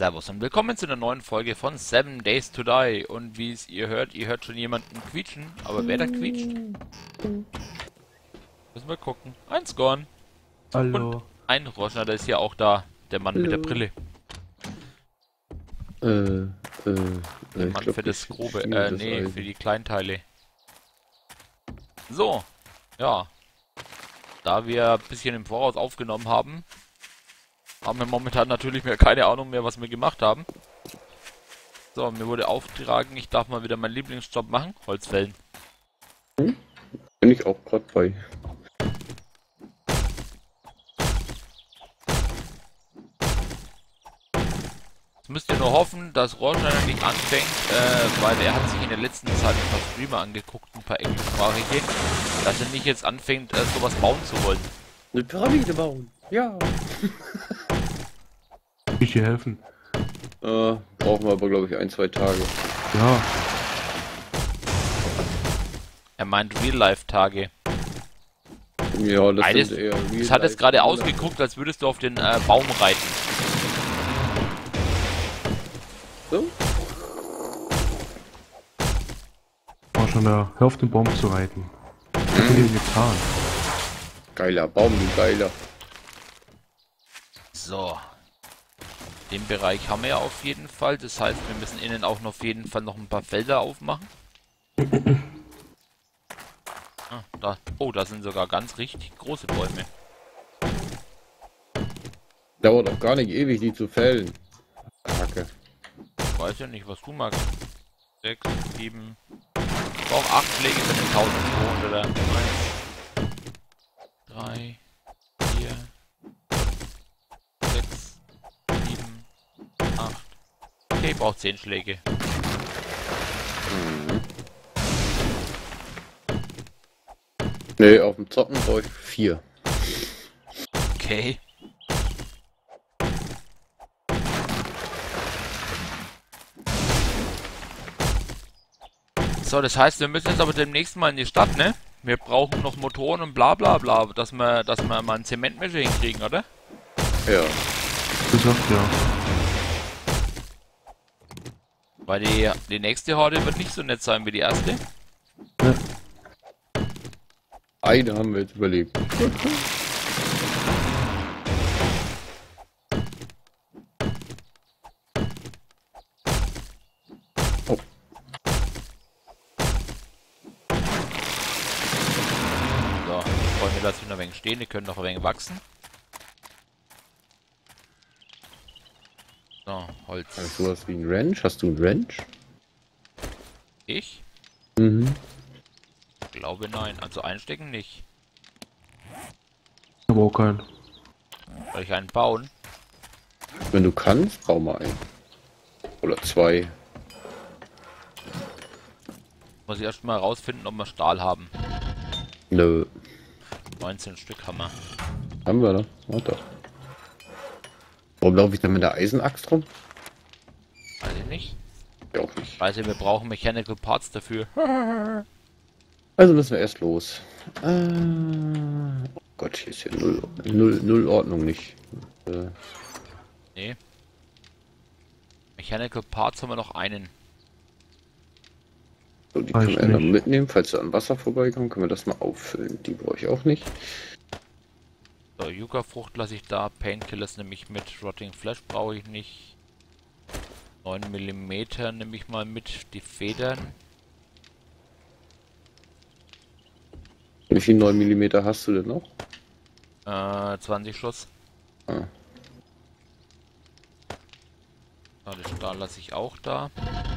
Servus und willkommen zu einer neuen Folge von 7 Days to Die. Und wie es ihr hört schon jemanden quietschen. Aber wer da quietscht? Müssen wir gucken. Ein Scorn. Und Hallo. ein Roschner, der ist ja auch da. Der Mann mit der Hallo. Brille. Äh, Der ich Mann glaub, für das ich Grobe. schmiede das Nee, Eisen. für die Kleinteile. So. Ja. Da wir ein bisschen im Voraus aufgenommen haben, haben wir momentan natürlich mehr keine Ahnung mehr, was wir gemacht haben. So, mir wurde aufgetragen, ich darf mal wieder meinen Lieblingsjob machen. Holzfällen. Bin ich auch gerade bei. Jetzt müsst ihr nur hoffen, dass Rohrschneider nicht anfängt, weil er hat sich in der letzten Zeit ein paar Streamer angeguckt, ein paar englischsprachige, dass er nicht jetzt anfängt, sowas bauen zu wollen. Eine Pyramide bauen. Ja. Ich dir helfen. Brauchen wir aber, glaube ich, 1, 2 Tage. Ja. Er meint Real-Life-Tage. Ja, das Eines- sind eher Es hat jetzt gerade ausgeguckt, als würdest du auf den Baum reiten. So? War schon da. Hör auf den Baum zu reiten. Was hast du denn getan? Geiler Baum, du Geiler. So. Den Bereich haben wir ja auf jeden Fall. Das heißt, wir müssen innen auch noch auf jeden Fall noch ein paar Felder aufmachen. Da. Oh, da sind sogar ganz richtig große Bäume. Dauert doch gar nicht ewig, die zu fällen. Kacke. Ich weiß ja nicht, was du magst. 6, 7. Ich brauche 8 Schläge für den 1200er. 1, 3, 4, 6, 7, 8. Okay, ich brauche 10 Schläge. Nee, auf dem Zocken brauche ich 4. Okay. So, das heißt, wir müssen jetzt aber demnächst mal in die Stadt, ne? Wir brauchen noch Motoren und bla bla bla, dass wir mal einen Zementmischer hinkriegen, oder? Ja. Gesagt, ja. Weil die nächste Horde wird nicht so nett sein wie die erste. Ja. Eine haben wir jetzt überlebt. Oh. So, wollen wir das noch ein wenig stehen, die können noch ein wenig wachsen. So, Holz. Hast du sowas wie ein Wrench? Hast du einen Wrench? Ich? Mhm. Glaube nein, also einstecken nicht. Aber auch keinen. Soll ich einen bauen? Wenn du kannst, bau mal einen. Oder 2. Muss ich erst mal rausfinden, ob wir Stahl haben. Nö. 19 Stück haben wir. Haben wir, ne? Warte. Warum laufe ich denn mit der Eisenaxt rum? Weiß ich nicht. Ja, auch nicht. Weiß ich, wir brauchen Mechanical Parts dafür. Also müssen wir erst los. Oh Gott, hier ist ja null Ordnung nicht. Nee. Mechanical Parts haben wir noch einen. So, die Weiß können wir ja dann nicht. mitnehmen. Falls wir an Wasser vorbeikommen, können wir das mal auffüllen. Die brauche ich auch nicht. So, Yucca-Frucht lasse ich da. Painkillers nehme ich mit. Rotting Flesh brauche ich nicht. 9 mm nehme ich mal mit. Die Federn. Wie viel 9 mm hast du denn noch? 20 Schuss. Ah. So, den Stahl lasse ich auch da.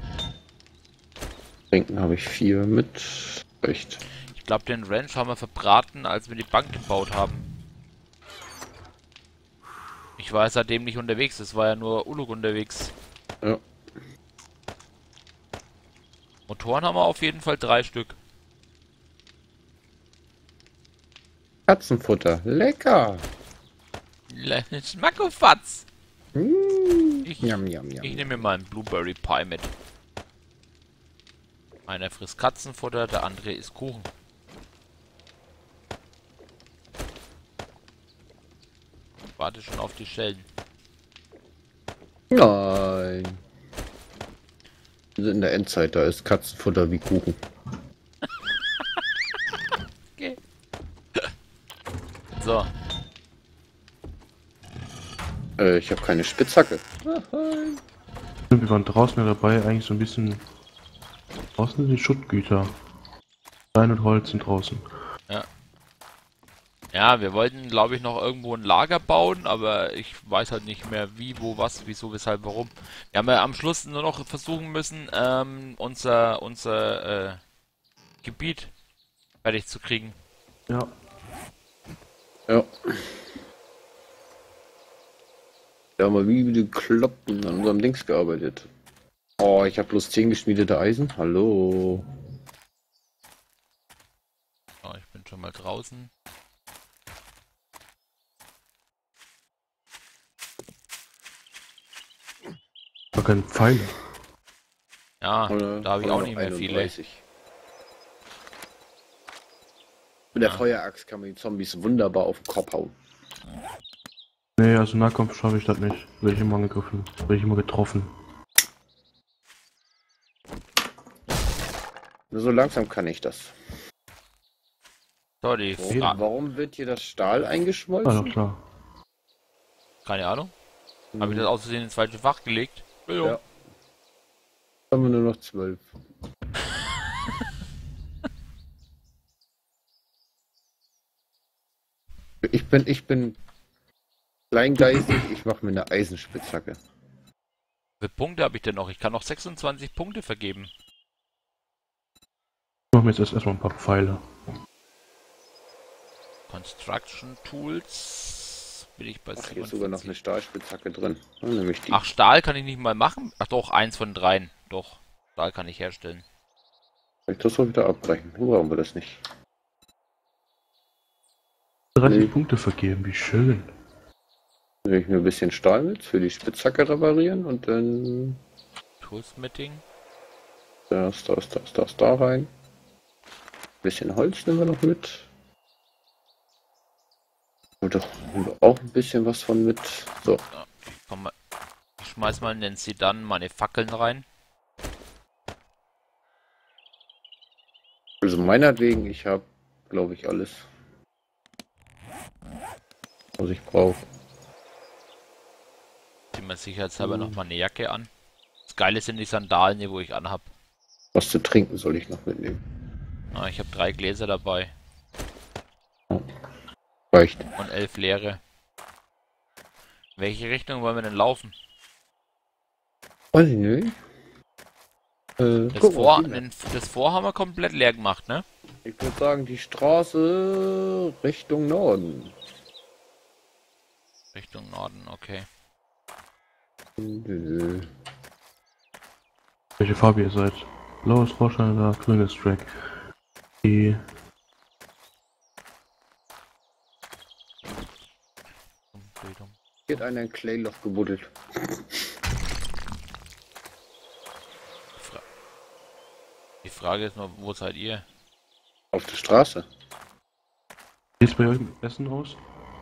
Trinken habe ich 4 mit. Recht. Ich glaube, den Ranch haben wir verbraten, als wir die Bank gebaut haben. Ich war seitdem nicht unterwegs. Es war ja nur Uluk unterwegs. Ja. Motoren haben wir auf jeden Fall 3 Stück. Katzenfutter. Lecker. Schmackofatz! Ich Yum, yum, yum. Ich nehme mir mal einen Blueberry Pie mit. Einer frisst Katzenfutter, der andere isst Kuchen. Ich warte schon auf die Schellen. Nein. Wir sind in der Endzeit, da ist Katzenfutter wie Kuchen. Okay. So. Ich habe keine Spitzhacke. Wir waren draußen ja dabei, eigentlich so ein bisschen... Draußen sind die Schuttgüter. Stein und Holz sind draußen. Ja, wir wollten, glaube ich, noch irgendwo ein Lager bauen, aber ich weiß halt nicht mehr wie, wo, was, wieso, weshalb, warum. Wir haben ja am Schluss nur noch versuchen müssen, unser Gebiet fertig zu kriegen. Ja. Ja. Wir haben mal wie die Kloppen an unserem Dings gearbeitet. Oh, ich habe bloß 10 geschmiedete Eisen. Hallo. So, ich bin schon mal draußen. Gar keine Pfeile. Ja, da habe ich auch noch nicht mehr 31. viele. Mit der Ja. Feueraxt kann man die Zombies wunderbar auf den Kopf hauen. Nee, also Nahkampf schaffe ich das nicht. Werde ich immer angegriffen. Werde ich immer getroffen. Nur so langsam kann ich das. So, die Warum wird hier das Stahl Ah, eingeschmolzen? doch klar. keine Ahnung. Habe ich das aus Versehen ins falsche Fach gelegt? Ja. Jetzt haben wir nur noch 12. Ich bin kleingeistig, ich mache mir eine Eisenspitzhacke. Wie viele Punkte habe ich denn noch? Ich kann noch 26 Punkte vergeben. Ich mache mir jetzt erstmal ein paar Pfeile. Construction Tools. Bin ich bei Ach, hier ist sogar noch 47. eine Stahlspitzhacke drin. Ja, nämlich die. Ach, Stahl kann ich nicht mal machen? Ach doch, 1 von 3. Doch, Stahl kann ich herstellen. Soll ich das auch wieder abbrechen? Wo brauchen wir das nicht? 30 Nee. Punkte vergeben, wie schön. Nehme ich mir ein bisschen Stahl mit für die Spitzhacke reparieren und dann Toolsmithing. das da rein. Ein bisschen Holz nehmen wir noch mit. Und doch auch ein bisschen was von mit. So. Komm mal. Ich schmeiß mal in den Sedan meine Fackeln rein. Also meinetwegen, ich habe, glaube ich, alles, was ich brauche. Zieh mir sicherheitshalber noch mal eine Jacke an. Das Geile sind die Sandalen, die wo ich anhab. Was zu trinken soll ich noch mitnehmen. Ah, ich habe 3 Gläser dabei Reicht. und 11 leere. Welche Richtung wollen wir denn laufen? Weiß ich nicht. Das Vor haben wir komplett leer gemacht, ne? Ich würde sagen, die Straße Richtung Norden. Richtung Norden, okay. Nö. Welche Farbe ihr seid? Blaues Rauschen oder grünes Track? Die Bildung. Hier hat einer ein Clayloch gebuddelt. Die Frage ist nur, wo seid ihr? Auf der Straße. Wie sieht's bei euch mit Essen aus?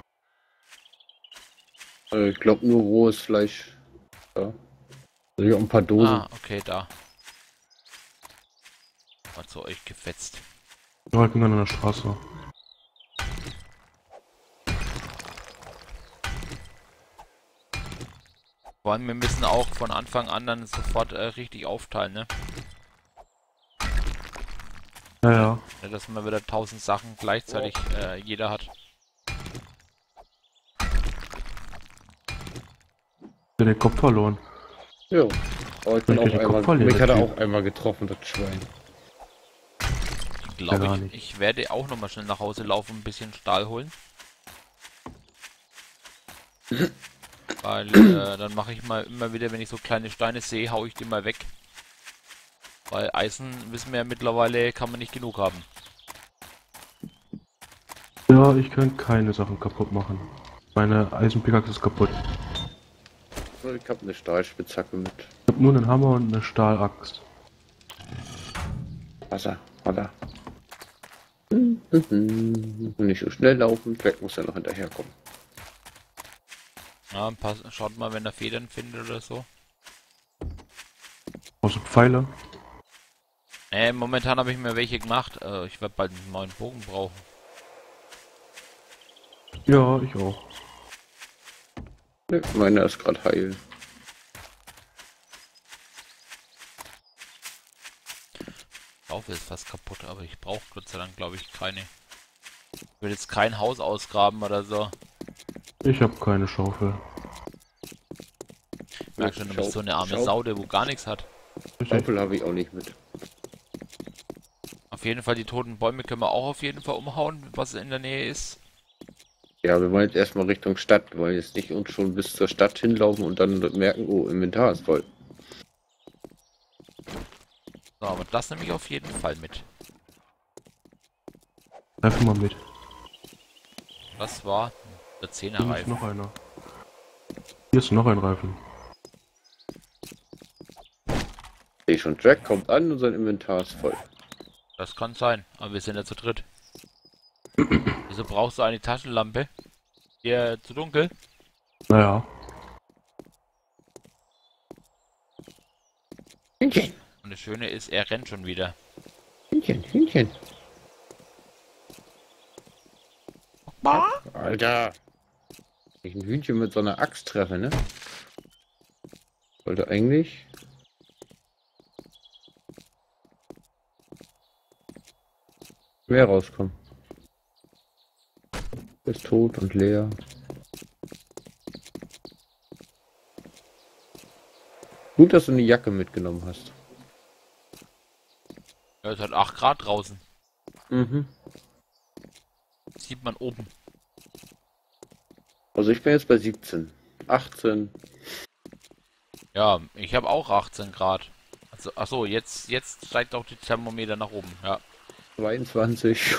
Ich glaube nur rohes Fleisch. Ja. Also hier auch ein paar Dosen. Ah, okay, da. Mal zu euch gefetzt. Ja, ich bin dann an der Straße. Vor allem, wir müssen auch von Anfang an dann sofort richtig aufteilen, ne? Ja, ja. Ja, dass man wieder 1000 Sachen gleichzeitig jeder hat. Ich hab den Kopf verloren. Ja. Aber ich bin Ich auch den Kopf einmal, verlieren, mich hat er der auch einmal getroffen, das Schwein. Ich glaube, gar nicht. ich werde auch nochmal schnell nach Hause laufen und ein bisschen Stahl holen. Weil dann mache ich mal immer wieder, wenn ich so kleine Steine sehe, hau ich die mal weg. Weil Eisen, wissen wir ja mittlerweile, kann man nicht genug haben. Ja, ich kann keine Sachen kaputt machen. Meine Eisenpickaxe ist kaputt. Ich habe eine Stahlspitzhacke mit. Ich hab nur einen Hammer und eine Stahlaxt. Wasser. Und nicht so schnell laufen, Jack muss ja noch hinterherkommen. Ja, schaut mal, wenn er Federn findet oder so. Außer Pfeile. Momentan habe ich mir welche gemacht. Ich werde bald einen neuen Bogen brauchen. Ja, ich auch. Ne, meiner ist gerade heil. Schaufel ist fast kaputt, aber ich brauche Gott sei Dank, glaube ich, keine. Ich will jetzt kein Haus ausgraben oder so. Ich habe keine Schaufel. Ich merke schon, du bist so eine arme Sau, der wo gar nichts hat. Schaufel habe ich auch nicht mit. Auf jeden Fall, die toten Bäume können wir auch auf jeden Fall umhauen, was in der Nähe ist. Ja, wir wollen jetzt erstmal Richtung Stadt. Wir wollen jetzt nicht uns schon bis zur Stadt hinlaufen und dann merken, oh, Inventar ist voll. So, aber das nehme ich auf jeden Fall mit. Greif mal mit. Das war der Hier ist 10er Reifen. noch einer. Hier ist noch ein Reifen. Sehe schon, Jack kommt an und sein Inventar ist voll. Das kann sein, aber wir sind ja zu dritt. Wieso brauchst du eine Taschenlampe? Hier zu dunkel? Naja. Hühnchen, Und das Schöne ist, er rennt schon wieder. Hühnchen, Hühnchen. Alter! Ich ein Hühnchen mit so einer Axt treffe, ne? Wollte eigentlich... mehr rauskommen. Ist tot und leer. Gut, dass du eine Jacke mitgenommen hast. Ja, es hat 8 Grad draußen. Mhm. Das sieht man oben. Also ich bin jetzt bei 17. 18. Ja, ich habe auch 18 Grad. Also, achso, jetzt steigt auch die Thermometer nach oben, ja. 22.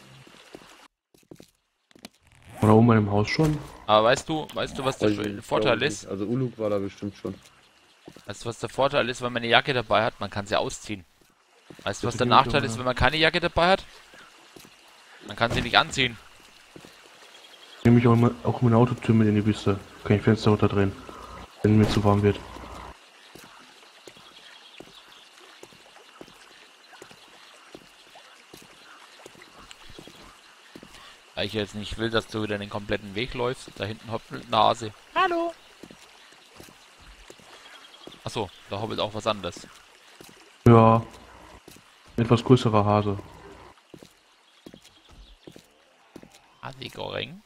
Oder oben bei dem Haus schon? Aber weißt du, was der Vorteil Glaube ich ist? nicht. Also Uluk war da bestimmt schon. Weißt du, was der Vorteil ist, wenn man eine Jacke dabei hat? Man kann sie ausziehen. Weißt du, was Das der ist Nachteil gut, ist, ja. wenn man keine Jacke dabei hat? Man kann sie nicht anziehen. Nehme ich auch meine Autotür mit in die Wüste. Kann ich Fenster runterdrehen, wenn mir zu warm wird. Weil ich jetzt nicht will, dass du wieder den kompletten Weg läufst. Da hinten hoppelt eine Hase. Hallo! Achso, da hoppelt auch was anderes. Ja. Etwas größerer Hase. Hasigoreng.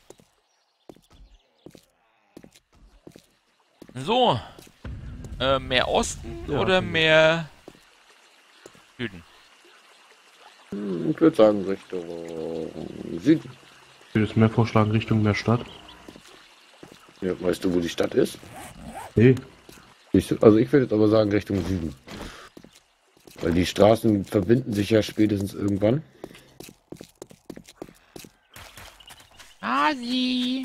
So. Mehr Osten Ja, oder finde ich. mehr Süden? Ich würde sagen Richtung Süden. Ich würde jetzt mehr vorschlagen Richtung mehr Stadt. Ja, weißt du, wo die Stadt ist? Nee. Also ich würde jetzt aber sagen Richtung Süden. Weil die Straßen verbinden sich ja spätestens irgendwann. Hasi!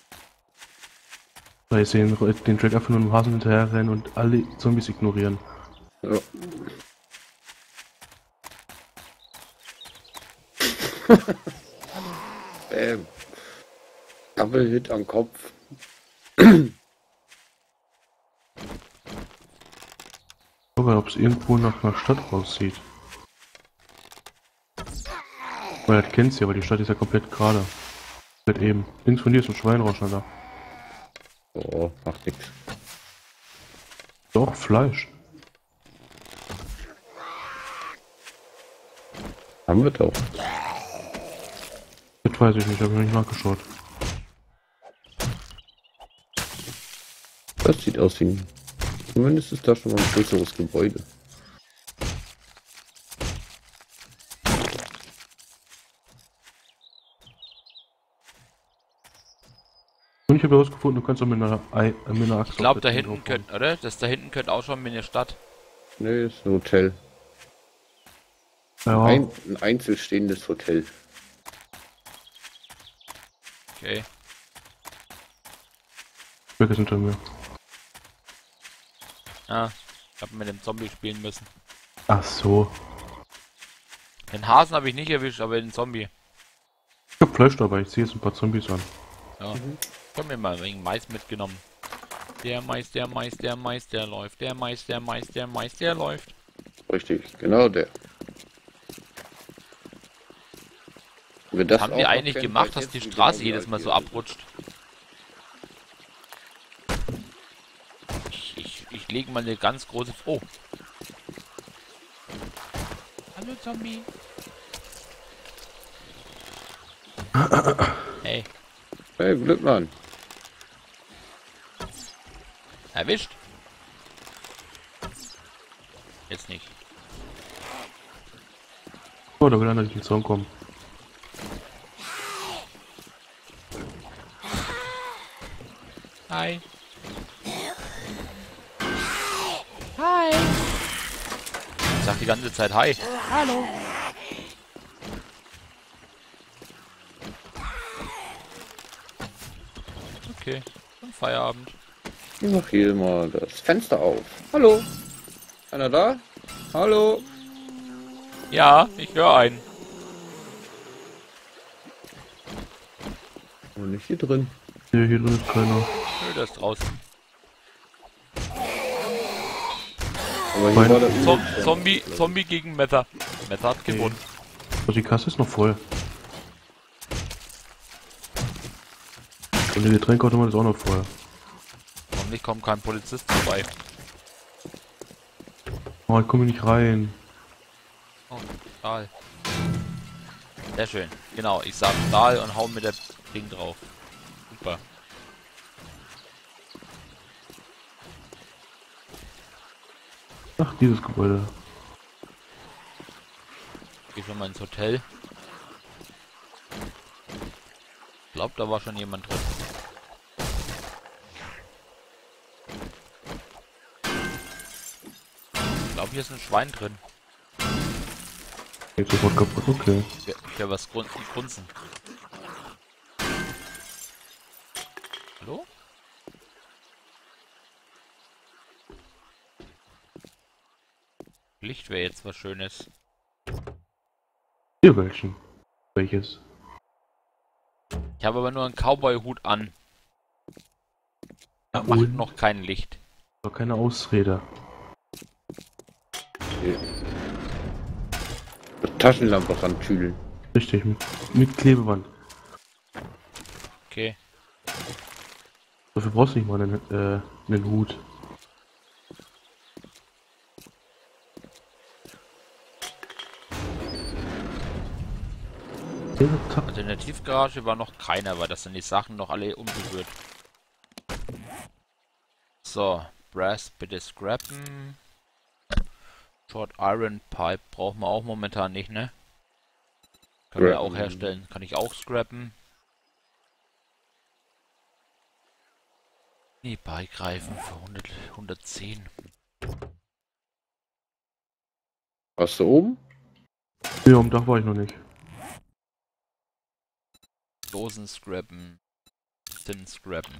Weil ich sehe den Track einfach nur im Hasen hinterher rennen und alle Zombies ignorieren. Ja. Double-Hit am Kopf. Aber ob es irgendwo nach einer Stadt aussieht. Weil das kennst du ja, aber die Stadt ist ja komplett gerade. Komplett eben. Links von dir ist ein Schweinrausch, Alter. Oh, macht nichts. Doch, Fleisch. Haben wir doch. Das weiß ich nicht, habe ich noch nicht nachgeschaut. Das sieht aus wie ein... Zumindest ist da schon mal ein größeres Gebäude. Und ich habe herausgefunden, du kannst auch mit einer Axt... Ich glaube, da hinten könnte, oder? Das da hinten könnte auch schon mit der Stadt. Ne, ist ein Hotel. Ja, Ein einzelstehendes Hotel. Okay. weg ist hinter mir. Ja, ich habe mit dem Zombie spielen müssen. Ach so. Den Hasen habe ich nicht erwischt, aber den Zombie. Ich hab Fleisch dabei, ich ziehe jetzt ein paar Zombies an. Ja. Ich habe mir mal wegen Mais mitgenommen. Der Mais, der Mais, der Mais, der läuft. Der Mais, der Mais, der Mais, der läuft. Richtig, genau der. Wenn wir das Haben auch die noch eigentlich kennen, gemacht, weiß dass jetzt, die wie Straße genau jedes wie Mal alt so wir sind. abrutscht? Ich lege mal eine ganz große... Oh. Hallo Zombie. Hey, Hey, Glückmann. erwischt. Jetzt nicht. Oh, da will einer durch den Zaun kommen. Hi. Hi. Ich sag die ganze Zeit Hi. Hallo. Okay, und Feierabend. Ich mach hier mal das Fenster auf. Hallo? Einer da? Hallo? Ja, ich höre einen. Und nicht hier drin. Hier drin ist keiner. Nö, der ist draußen. Aber hier Meine- war der Zombie gegen Mether. Mether hat gewonnen. Also die Kasse ist noch voll. Und der Getränkautomat ist auch noch voll. Hoffentlich kommt kein Polizist vorbei. Oh, ich komme hier nicht rein. Oh, Stahl. Sehr schön. Genau, ich sag Stahl und hau mit der Ding drauf. Super. Ach, dieses Gebäude. Geh schon mal ins Hotel. Ich glaube, da war schon jemand drin. Ich glaube, hier ist ein Schwein drin. Geht sofort kaputt, okay. Ich höre was grunzen. Hallo? Licht wäre jetzt was Schönes. Hier welchen. Welches? Ich habe aber nur einen Cowboy-Hut an. Ja, Macht und? noch kein Licht. Doch keine Ausrede. Taschenlampe rantüdeln. Richtig, mit Klebeband. Okay. Dafür brauchst du nicht mal einen Hut. Ja, zack. Also in der Tiefgarage war noch keiner, weil das sind die Sachen noch alle umgerührt. So, Brass bitte scrappen. Short Iron Pipe brauchen wir auch momentan nicht, ne? Können wir auch herstellen. Kann ich auch scrappen. Die Bike-Reifen für 110. Warst du oben? Ja, am Dach war ich noch nicht. Dosen scrappen. Tin scrappen.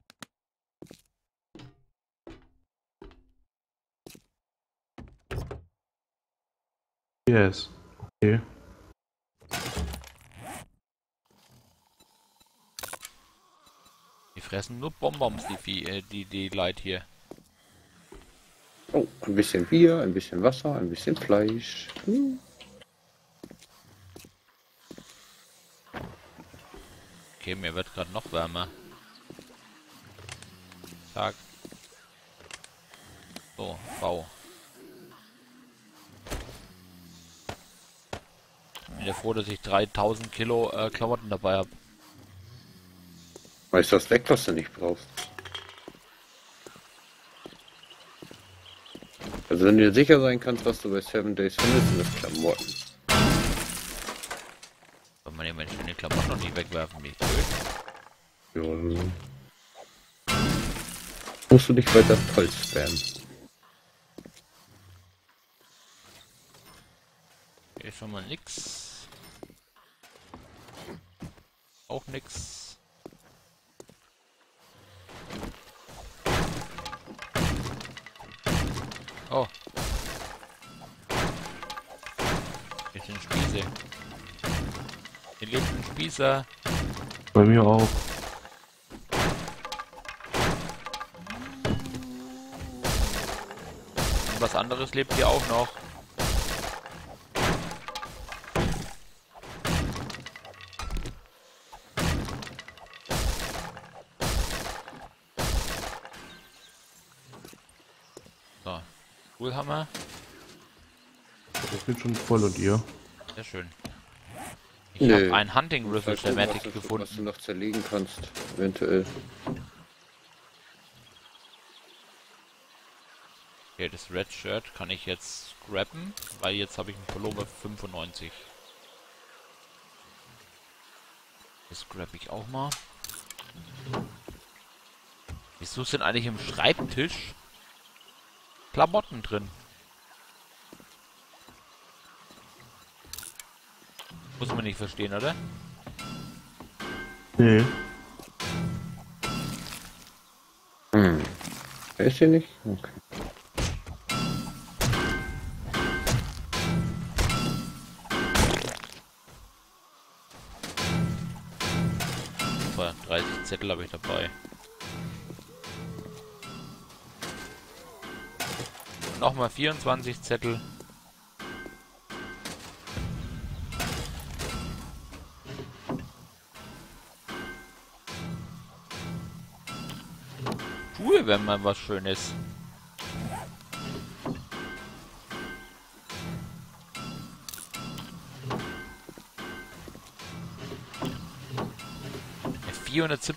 Yes. Okay. Die fressen nur Bonbons, die Leute hier. Oh, ein bisschen Bier, ein bisschen Wasser, ein bisschen Fleisch. Okay, mir wird gerade noch wärmer. Tag. So, Bau. Ich bin ja froh, dass ich 3000 Kilo Klamotten dabei habe. Weißt du das weg, was du nicht brauchst? Also wenn du dir sicher sein kannst, was du bei 7 Days findest, sind das Klamotten. Wenn man ja meine schöne Klamotten noch nicht wegwerfen, wie blöd. Ja. Musst du dich weiter voll spammen. Hier ist schon mal nix. Auch nix. Oh. Hier sind Spieße. Hier lebt ein Spießer. Bei mir auch. was anderes lebt hier auch noch. So, Coolhammer. Ich bin schon voll und ihr? Sehr schön. Ich habe ein Hunting Rifle Schematic gefunden. Was du noch zerlegen kannst, eventuell. Okay, das Red Shirt kann ich jetzt scrappen, weil jetzt habe ich einen Pullover für 95. Das scrap ich auch mal. Wieso sind eigentlich im Schreibtisch Klamotten drin? Muss man nicht verstehen, oder? Nee. Ist hier nicht? Okay. Aber 30 Zettel habe ich dabei. Nochmal 24 Zettel. Cool, wenn man was Schönes. Ein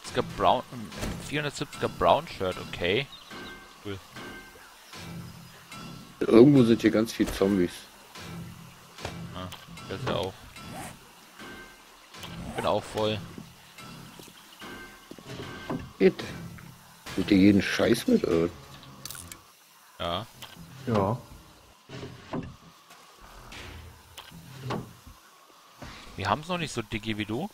470er Brown Shirt, okay. Cool. Irgendwo sind hier ganz viele Zombies. Ah, das ist ja auch. Ich bin auch voll. Geht. Nimmt ihr jeden Scheiß mit, oder? Ja. Ja. Wir haben es noch nicht so dicke wie du.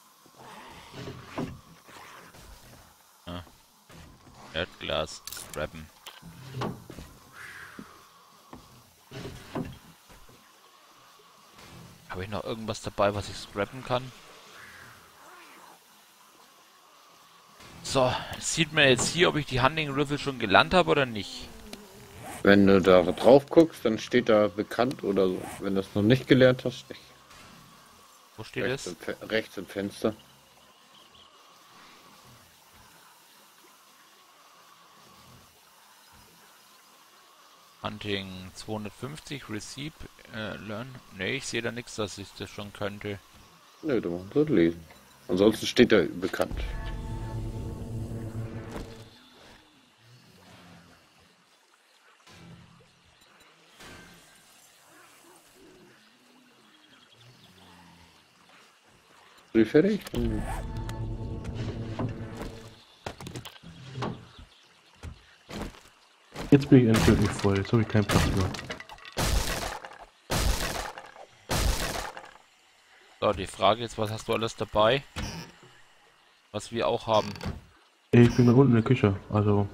Ah. Erdglas scrappen. Habe ich noch irgendwas dabei, was ich scrappen kann? So, sieht man jetzt hier, ob ich die Hunting Rifle schon gelernt habe oder nicht. Wenn du da drauf guckst, dann steht da bekannt oder so. Wenn du es noch nicht gelernt hast, nicht. Wo steht Rechts es? Rechts im Fenster. Hunting 250, Receipt, Learn. Ne, ich sehe da nichts, dass ich das schon könnte. Nö, du musst das lesen. Ansonsten steht da bekannt. Bist du fertig? Jetzt bin ich endgültig voll. Jetzt habe ich keinen Platz mehr. So, die Frage ist, was hast du alles dabei? Was wir auch haben. Ich bin da unten in der Küche. Also.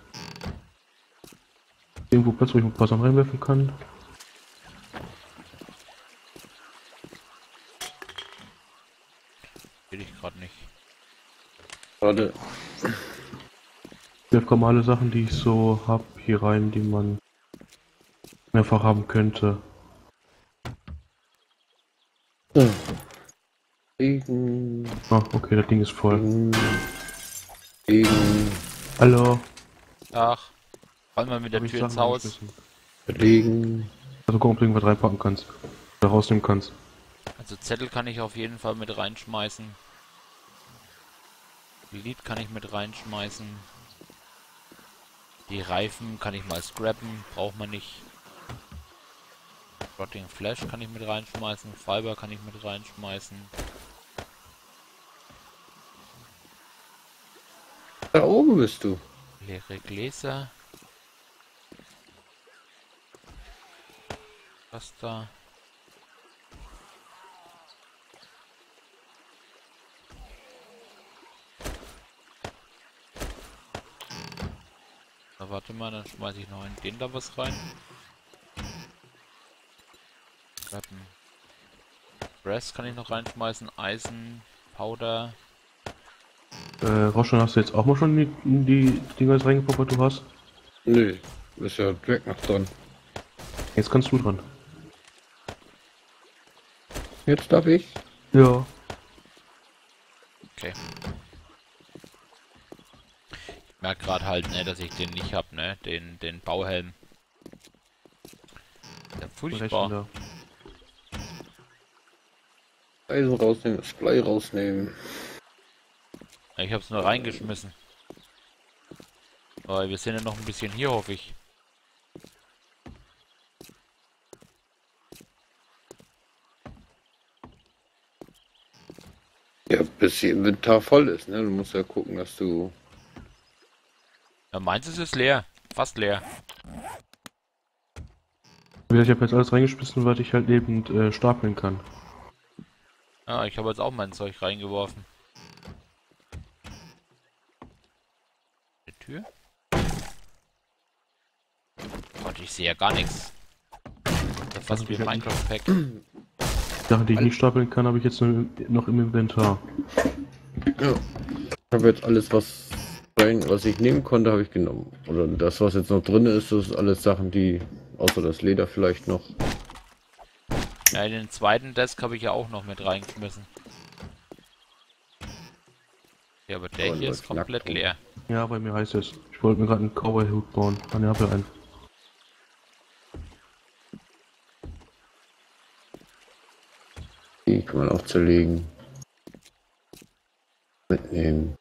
Irgendwo Platz, wo ich ein paar Sachen reinwerfen kann. Sehe ich gerade nicht. Warte. Ich werfe normale Sachen, die ich so habe, hier rein, die man mehrfach haben könnte. Regen. Ah, okay, das Ding ist voll. Regen. Hallo. Ach, fallen wir mit der Hab ich Tür ins Sachen Haus. geschmissen? Regen. Also guck, ob du irgendwas reinpacken kannst. Oder rausnehmen kannst. Also Zettel kann ich auf jeden Fall mit reinschmeißen. Lied kann ich mit reinschmeißen. Die Reifen kann ich mal scrappen, braucht man nicht. Rotting Flash kann ich mit reinschmeißen, Fiber kann ich mit reinschmeißen. Da oben bist du. Leere Gläser. Was da? Na, warte mal, dann schmeiße ich noch in den da was rein. Rappen. Brass kann ich noch reinschmeißen, Eisen, Powder. Roschan, hast du jetzt auch mal schon die Dinger reingepackt, was du hast? Nö, ist ja direkt nach dran. Jetzt kannst du dran. Jetzt darf ich. Ja. Okay. Ich merke gerade halt, ne, dass ich den nicht hab, ne? Den Bauhelm. Ja, furchtbar. Da. Eisen rausnehmen, das Blei rausnehmen. Ich hab's nur reingeschmissen. Aber wir sind ja noch ein bisschen hier, hoffe ich. Ja, bis ihr Inventar voll ist, ne? Du musst ja gucken, dass du... Ja, meins ist es leer. Fast leer. Wie gesagt, ich habe jetzt alles reingeschmissen, was ich halt lebend stapeln kann. Ja, ich habe jetzt auch mein Zeug reingeworfen. Die Tür? Gott, ich sehe ja gar nichts. Das ist fast wie ein Minecraft-Pack. Sachen, die ich nicht stapeln kann, habe ich jetzt noch im Inventar. Ja. Ich habe jetzt alles, was ich nehmen konnte, habe ich genommen. Oder das, was jetzt noch drin ist, das ist alles Sachen, die... Außer das Leder vielleicht noch. Ja, den zweiten Desk habe ich ja auch noch mit reingeschmissen. Ja, aber der Aber hier nur ist komplett Knackpunkt. leer. Ja, bei mir heißt es. Ich wollte mir gerade einen Cowboy-Hut bauen. Ah, ne, hab ja einen. Die kann man auch zerlegen. Mitnehmen.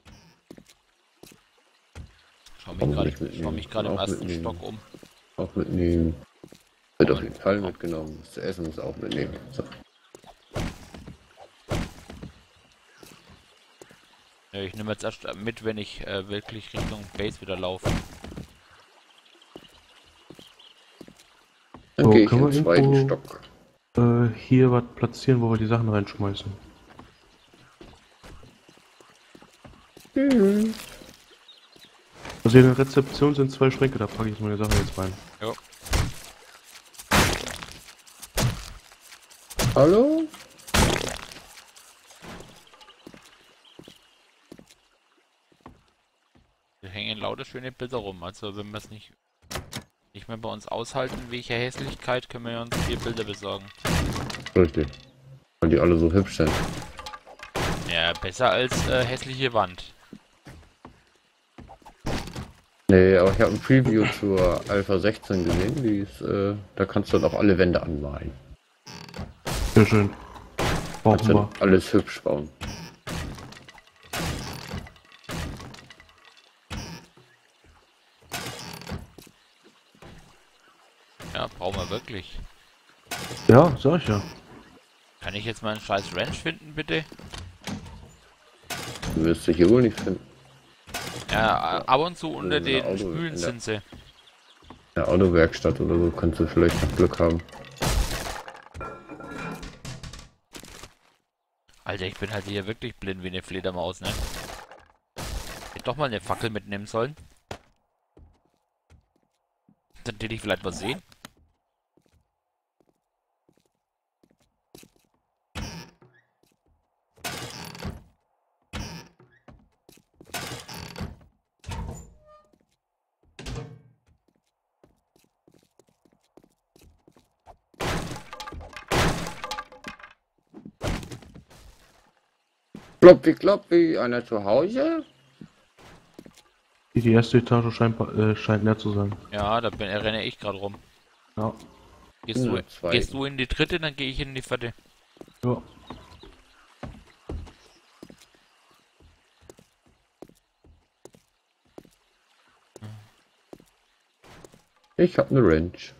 Schau mich gerade im Auch ersten mitnehmen. Stock um. Auch mitnehmen. Wird auf jeden Fall mitgenommen. Das zu essen muss auch mitnehmen. So. Ja, ich nehme jetzt erst mit, wenn ich wirklich Richtung Base wieder laufe. Dann So, gehe ich können im wir zweiten irgendwo- Stock. Hier was platzieren, wo wir die Sachen reinschmeißen. Also in der Rezeption sind 2 Schränke, da packe ich meine Sachen jetzt rein. Jo. Hallo? Wir hängen lauter schöne Bilder rum. Also wenn wir es nicht mehr bei uns aushalten, welche Hässlichkeit, können wir uns 4 Bilder besorgen. Richtig. Weil die alle so hübsch sind. Ja, besser als hässliche Wand. Nee, aber ich habe ein Preview zur Alpha 16 gesehen. Die ist, da kannst du dann auch alle Wände anmalen. Sehr schön. Kannst Brauchen dann wir. alles hübsch bauen. Ja, brauchen wir wirklich. Ja, sag ich ja. Kann ich jetzt mal einen scheiß Ranch finden, bitte? Du wirst dich hier wohl nicht finden. Ja, ab und zu unter in der den Auto- Spülen in der- sind sie. In der Autowerkstatt oder so kannst du vielleicht noch Glück haben. Alter, ich bin halt hier wirklich blind wie eine Fledermaus, ne? Hätte doch mal eine Fackel mitnehmen sollen. Dann hätte ich vielleicht was sehen. Kloppi, kloppi, einer zu Hause? Die erste Etage scheint leer zu sein. Ja, da renne ich gerade rum. Ja. Ja, zwei. Gehst du in die dritte, dann gehe ich in die vierte. Ja. Ich hab eine Wrench.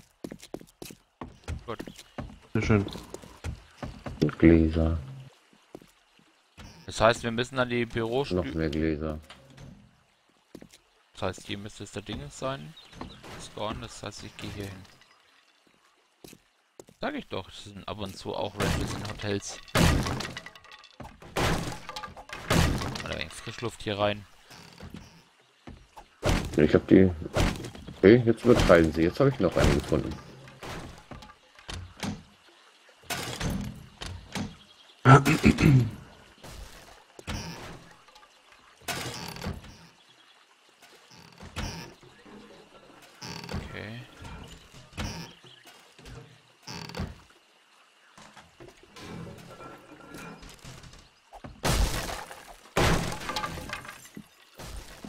Gut. Sehr schön. Und Gläser. Das heißt, wir müssen an die Noch Bürostühle. mehr Gläser. Das heißt, hier müsste es der Ding sein. Spawn, das heißt, ich gehe hier hin. Sag ich doch, das sind ab und zu auch Ranches in Hotels. Mal ein wenig Frischluft hier rein. Ich hab die... Okay, jetzt übertreiben sie. Jetzt habe ich noch einen gefunden. Okay.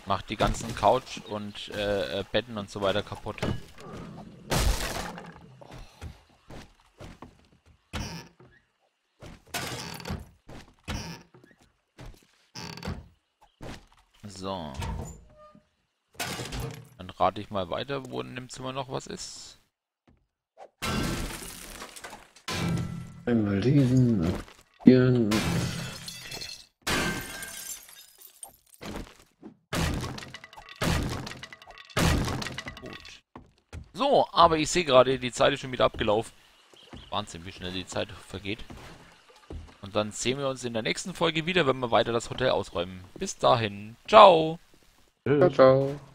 Macht die ganzen Couch und Betten und so weiter kaputt. So. Dann rate ich mal weiter, wo in dem Zimmer noch was ist. Einmal lesen, aktivieren. Gut. So, aber ich sehe gerade, die Zeit ist schon wieder abgelaufen. Wahnsinn, wie schnell die Zeit vergeht. Und dann sehen wir uns in der nächsten Folge wieder, wenn wir weiter das Hotel ausräumen. Bis dahin. Ciao. Ciao, ciao.